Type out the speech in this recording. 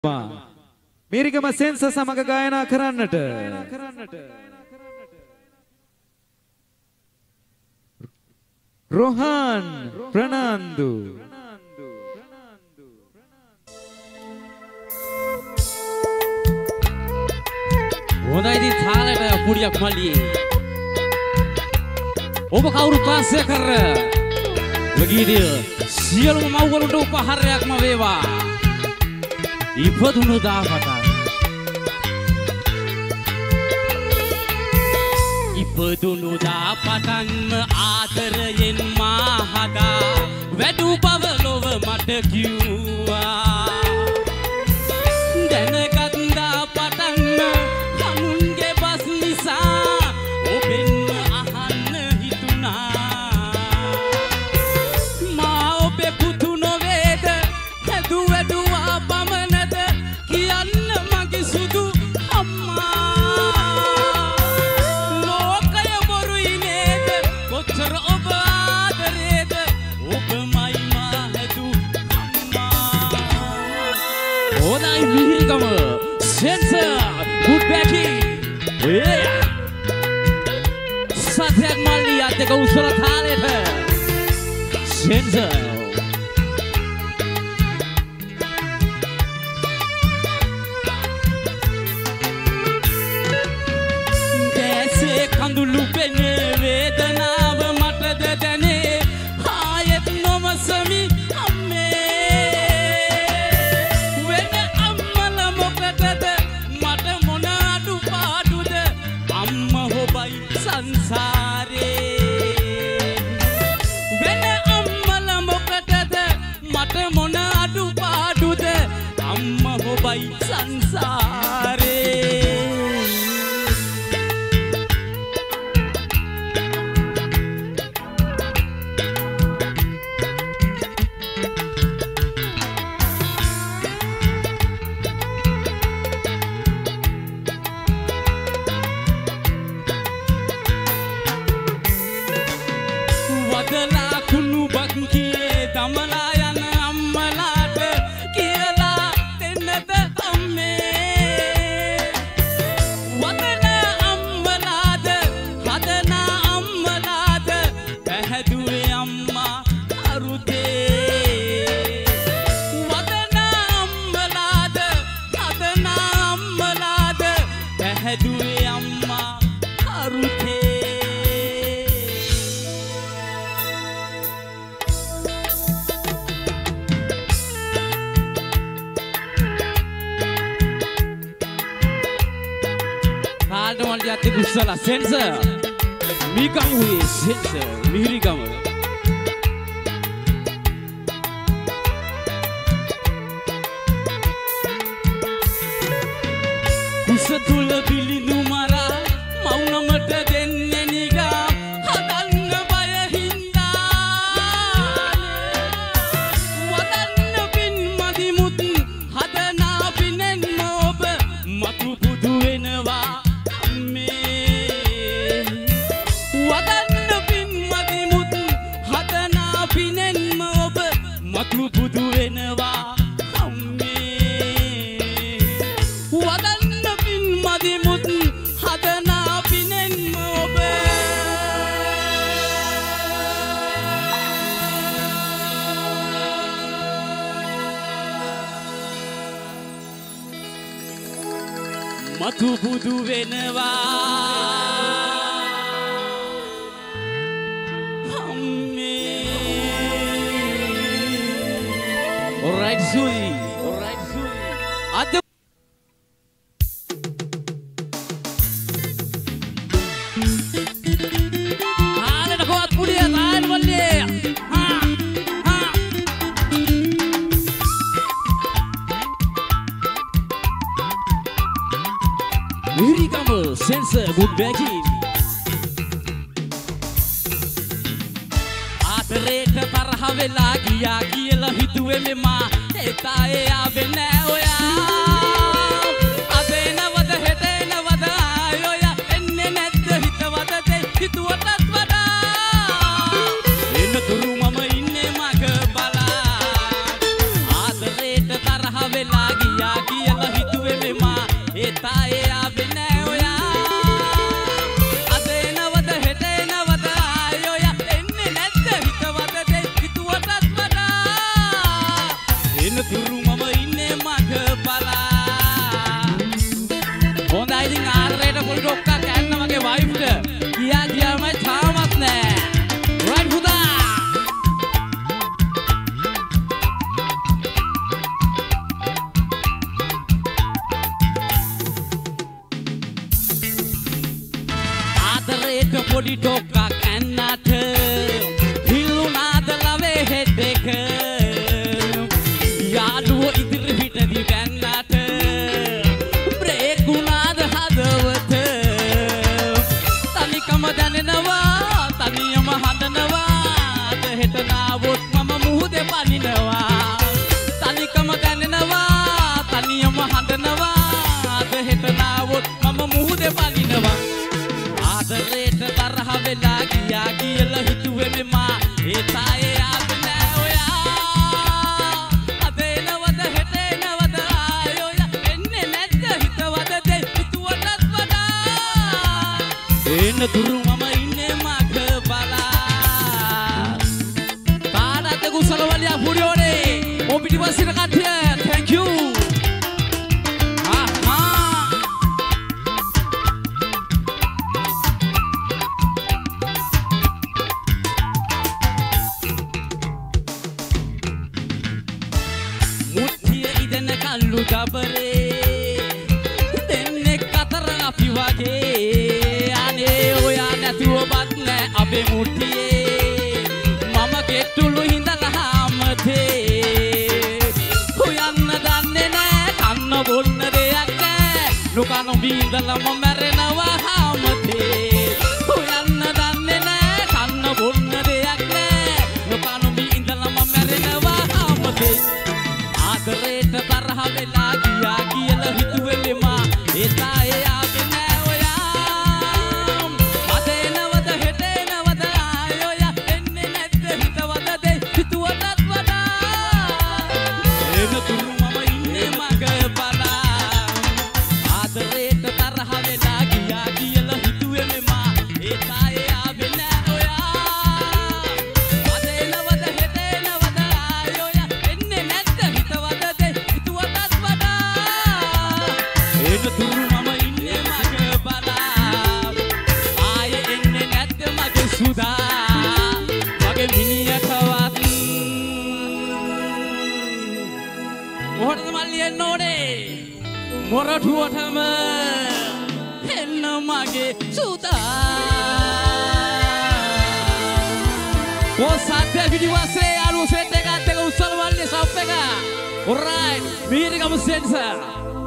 Mirigama sensor සමග ගායනා කරන්නට රොහාන් ප්‍රනාන්දු හොඳයි ඉතින් තාලට පුඩියක් මල්ලියේ ඔබ කවුරුත් වාසය කර වගීදිය සියලුම මව්වරුන්ට උපහාරයක්ම වේවා ඉපදුණු දා පටන් ඉපදුණු දා පටන්ම ආදරයෙන් මා හදා වැඩු බව ලොව මට කිව්වා දැනගත් දා පටන්ම හමුන්ගේ බස් නිසා ඔබෙන්ම අහන්න හිතුණා මා ඔබේ පුතු නොවේද හැදු වැඩුවා පමණද කියන්න මගේ සුදු අම්මා ලෝකය බොරුයි නේද කොච්චර ඔබ ආදරේද ඔබමයි මා හැදු අම්මා ඕනයි මිහිරිකම සෙන්සර් good backing සත්‍යයක් මල්ලි අධ්‍යක උසල තාලෙට සෙන්සර් කඳුළු පෙනේ වේදනාව මටද දැනේ ආයෙත් නොමසමි අම්මේ වෙන අම්මල මොකටද මට මොන අඩුපාඩුද අම්ම හොබයි සංසාරේ වෙන අම්මල මොකටද මට මොන අඩුපාඩුද අම්ම හොබයි සංසාරේ වදලා කුණු බක්කියේ දමලා යන අම්මලාට කියලා දෙන්නද අම්මේ වදලා අම්මලාද හදනා අම්මලාද පැහැදුවේ අම්මා අරුතේ වදලා අම්මලාද හදනා අම්මලාද පැහැදුවේ අම්මා අරුතේ Aldo kusala sensor mikam huye sensor mihirigam kusatula bilindu mara maunamata denne niga hadanna baya hinda wadanna bin madimut hadana binen nob matu budu wenawa මතු බුදු වෙනවා අම්මේ වදන්න පින් මදිමුත් හදනා පිනෙන්ම ඔබ මතු බුදු වෙනවා Alright, Zuli. Alright, Zuli. Ada Ada nak kuat pudia tahan boleh. Ha. Ha. Miri kamu sensor good backing. Aterek tarha vela giya කියලා හිතුවේ මෙමා ඒතායේ ආවේ නෑ ඔයා අදේ නවද හෙටේ නවද ආයෝයා එන්නේ නැද්ද හිතවද දෙයි හිතුවටත් වඩා එන්න තුරු මම ඉන්නේ මග බලා ආදරේට තරහ වෙලා ගියා ඩොක්කා කෑන්න මගේ වයිෆ්ට ගියා ගියාම තාමත් නෑ රයිට් පුතා ආදරේට පොඩි ඩොක්කා කෑන්නට හිල්ුණාද ලවේ හෙඩ් එක යාළුවෝ ඉදිරි පිටදී බැන්නට බ්‍රේක් වුණාද හදවත තනිකම දැනෙනවා තනියම හඬනවා අද හෙට නාවොත් මම මුහුදේ පනිනවා තනිකම දැනෙනවා තනියම හඬනවා අද හෙට නාවොත් මම මුහුදේ පනිනවා ආදරේට තරහ වෙලා ගියා කියලා හිතුවේ මෙමා ඒ තායේ ආවේ නෑ ඔයා අද එනවද හෙට එනවද ආයෝයා එන්නේ නැද්ද හිතවද දෙයි හිතුවටත් වඩා එන්න දුරු මම ඉන්නේ මග බලා තාඩත් කුසල වලියා පුරියෝනේ ඔය පිටිපස්සින කට්ටිය thank you ගබරේ දෙන්නෙක් අතර අපි වගේ අනේ ඔයා නැතුවවත් නෑ අපේ මුට්ටියේ මම ගෙට්ටුළු හිඳලා හාමතේ හොයන්න දන්නේ නෑ කන්න බොන්න දෙයක් නෑ නොකන බීඳලම මැරෙනවා හාමතේ හොයන්න දන්නේ නෑ කන්න බොන්න දෙයක් නෑ නොකන බීඳලම මැරෙනවා හාමතේ ආදරේට තරහ වෙලා ගියා කියලා හිතුවේ මෙමා ඒ තායේ ආවේ නෑ ඔයා අද එනවද හෙට එනවද ආයෝයා එන්නේ නැද්ද හිතවද දෙයි හිතුවටත් වඩා එන තුරු මම ඉන්නේ මග බලා ආදරේට තරහ වෙලා ගියා කියලා හිතුවේ මෙමා ඒ තායේ ආවේ නෑ ඔයා අද එනවද හෙට එනවද ආයෝයා එන්නේ නැද්ද හිතවද දෙයි හිතුවටත් වඩා එන තුරු මම ඉන්නේ මග බලා ආයේ එන්නේ නැද්ද මගේ සුදා මගේ මිනිහටවත් මොහොතද මල්ලි එන්න ඕනේ මොරටුවටම එන්න මගේ සුදා ඔසත් පිටිපස්සේ යාළුවෝ සෙට් එකත් එක උස්සල මල්ලි සප් එක alright මීරිගම සෙන්සර්